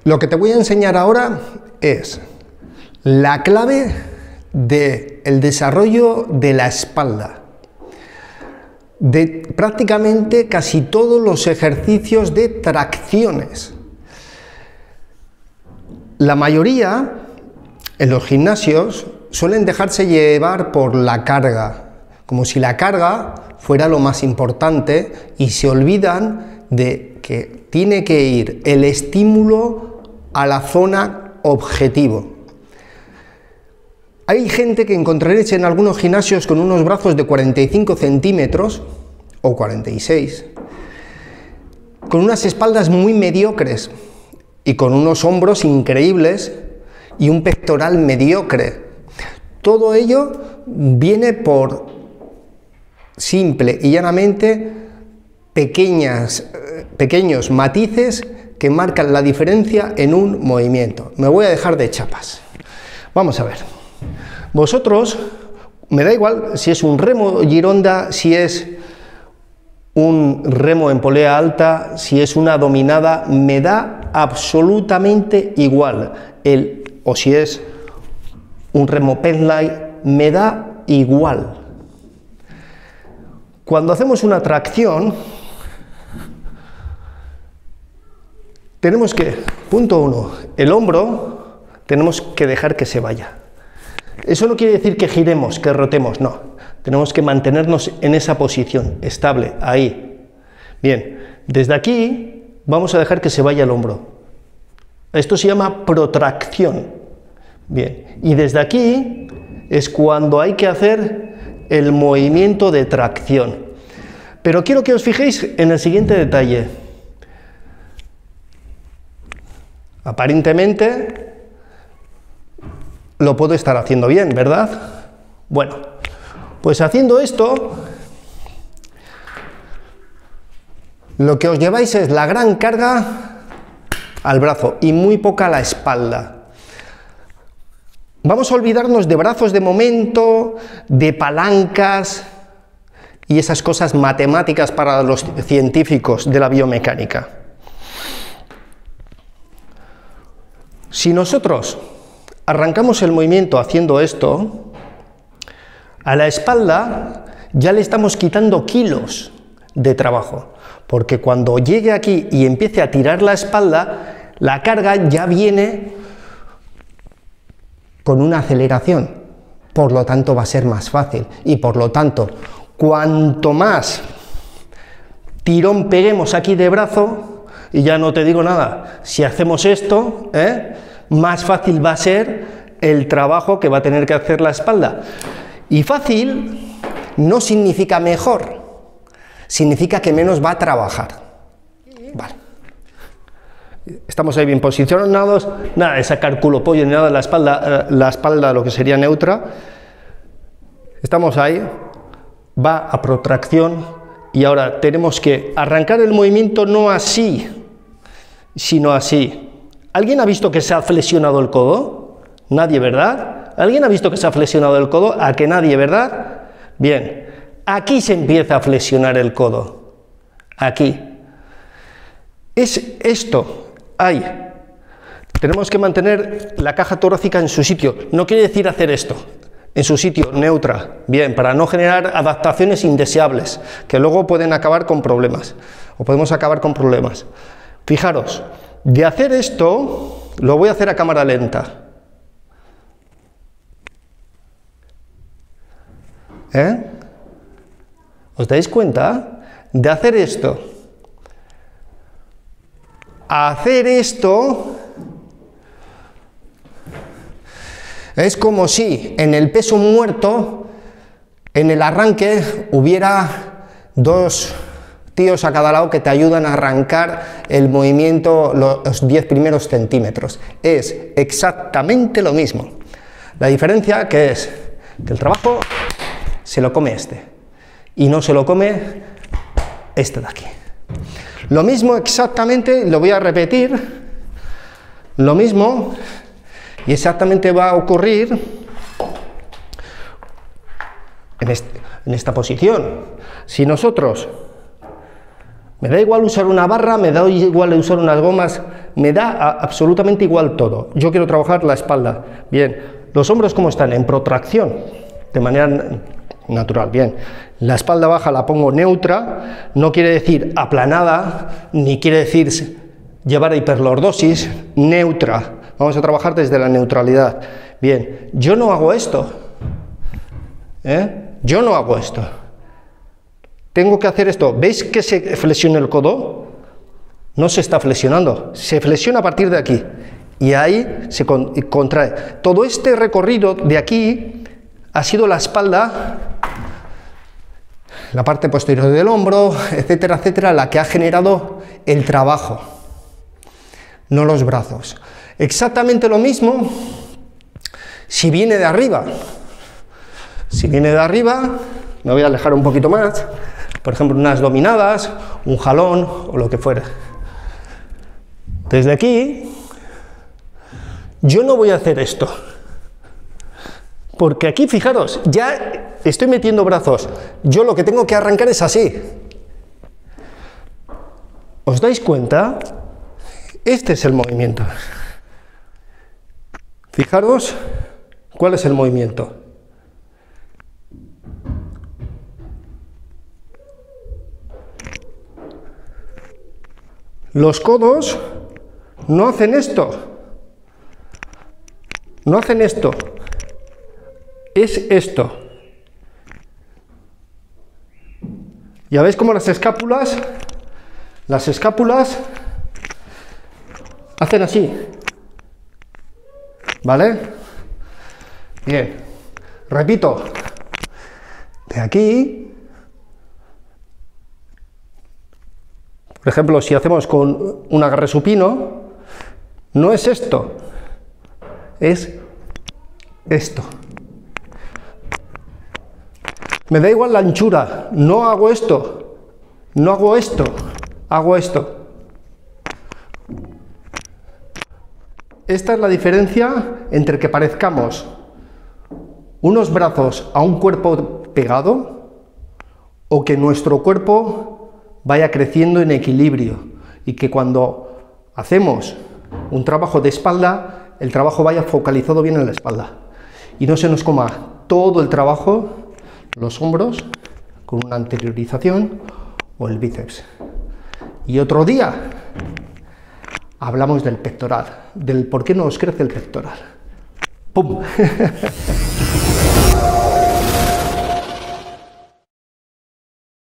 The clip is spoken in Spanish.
Lo que te voy a enseñar ahora es la clave del desarrollo de la espalda, de prácticamente casi todos los ejercicios de tracciones. La mayoría en los gimnasios suelen dejarse llevar por la carga, como si la carga fuera lo más importante, y se olvidan de que tiene que ir el estímulo a la zona objetivo. Hay gente que encontraréis en algunos gimnasios con unos brazos de 45 centímetros o 46, con unas espaldas muy mediocres y con unos hombros increíbles y un pectoral mediocre. Todo ello viene por simple y llanamente pequeños matices que marcan la diferencia en un movimiento. Me voy a dejar de chapas. Vamos a ver. Vosotros, me da igual si es un remo gironda, si es un remo en polea alta, si es una dominada, me da absolutamente igual. O si es un remo penlight, me da igual. Cuando hacemos una tracción, tenemos que, punto 1, el hombro tenemos que dejar que se vaya. Eso no quiere decir que giremos, que rotemos, no. Tenemos que mantenernos en esa posición, estable, ahí. Bien, desde aquí vamos a dejar que se vaya el hombro. Esto se llama protracción. Bien, y desde aquí es cuando hay que hacer el movimiento de tracción. Pero quiero que os fijéis en el siguiente detalle. Aparentemente lo puedo estar haciendo bien, ¿verdad? Bueno, pues haciendo esto, lo que os lleváis es la gran carga al brazo y muy poca a la espalda. Vamos a olvidarnos de brazos de momento, de palancas y esas cosas matemáticas para los científicos de la biomecánica. Si nosotros arrancamos el movimiento haciendo esto, a la espalda ya le estamos quitando kilos de trabajo, porque cuando llegue aquí y empiece a tirar la espalda, la carga ya viene con una aceleración, por lo tanto va a ser más fácil, y por lo tanto, cuanto más tirón peguemos aquí de brazo, y ya no te digo nada, si hacemos esto, más fácil va a ser el trabajo que va a tener que hacer la espalda. Y fácil no significa mejor, significa que menos va a trabajar. Vale. Estamos ahí bien posicionados, nada de sacar culo, pollo ni nada, la espalda lo que sería neutra. Estamos ahí, va a protracción y ahora tenemos que arrancar el movimiento no así, sino así. ¿Alguien ha visto que se ha flexionado el codo? Nadie, ¿verdad? ¿Alguien ha visto que se ha flexionado el codo? ¿A que nadie, verdad? Bien, aquí se empieza a flexionar el codo. Aquí. Es esto. Ahí. Tenemos que mantener la caja torácica en su sitio. No quiere decir hacer esto. En su sitio, neutra. Bien, para no generar adaptaciones indeseables, que luego pueden acabar con problemas. O podemos acabar con problemas. Fijaros. De hacer esto, lo voy a hacer a cámara lenta. ¿Os dais cuenta? De hacer esto a hacer esto, es como si en el peso muerto, en el arranque, hubiera dos tíos a cada lado que te ayudan a arrancar el movimiento los 10 primeros centímetros. Es exactamente lo mismo. La diferencia que es que el trabajo se lo come este y no se lo come este de aquí. Lo mismo exactamente, lo voy a repetir, lo mismo y exactamente va a ocurrir en esta posición. Si nosotros Me da igual usar una barra, me da igual usar unas gomas, me da absolutamente igual todo. Yo quiero trabajar la espalda. Bien, los hombros ¿cómo están? En protracción, de manera natural. Bien, la espalda baja la pongo neutra, no quiere decir aplanada, ni quiere decir llevar a hiperlordosis, neutra. Vamos a trabajar desde la neutralidad. Bien, yo no hago esto. Yo no hago esto. Tengo que hacer esto. ¿Veis que se flexiona el codo? No se está flexionando, se flexiona a partir de aquí y ahí se contrae. Todo este recorrido de aquí ha sido la espalda, la parte posterior del hombro, etcétera, etcétera, la que ha generado el trabajo, no los brazos. Exactamente lo mismo si viene de arriba. Si viene de arriba, me voy a alejar un poquito más, por ejemplo, unas dominadas, un jalón o lo que fuera. Desde aquí, yo no voy a hacer esto, porque aquí, fijaros, ya estoy metiendo brazos, yo lo que tengo que arrancar es así. ¿Os dais cuenta? Este es el movimiento. Fijaros, ¿cuál es el movimiento? Los codos no hacen esto, no hacen esto, es esto. ¿Ya veis cómo las escápulas hacen así? ¿Vale? Bien, repito, de aquí. Por ejemplo, si hacemos con un agarre supino, no es esto, es esto. Me da igual la anchura, no hago esto, no hago esto, hago esto. Esta es la diferencia entre que parezcamos unos brazos a un cuerpo pegado o que nuestro cuerpo vaya creciendo en equilibrio y que cuando hacemos un trabajo de espalda, el trabajo vaya focalizado bien en la espalda y no se nos coma todo el trabajo, los hombros, con una anteriorización o el bíceps. Y otro día hablamos del pectoral, del por qué no nos crece el pectoral. ¡Pum!